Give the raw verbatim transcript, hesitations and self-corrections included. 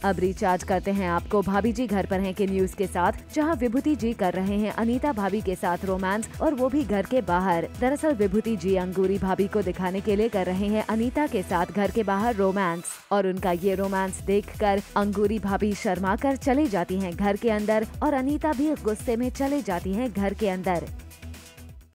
अब रिचार्ज करते हैं आपको भाभी जी घर पर हैं के न्यूज के साथ, जहां विभूति जी कर रहे हैं अनीता भाभी के साथ रोमांस और वो भी घर के बाहर। दरअसल विभूति जी अंगूरी भाभी को दिखाने के लिए कर रहे हैं अनीता के साथ घर के बाहर रोमांस और उनका ये रोमांस देखकर अंगूरी भाभी शर्मा कर चली जाती हैं घर के अंदर और अनीता भी गुस्से में चले जाती हैं घर के अंदर।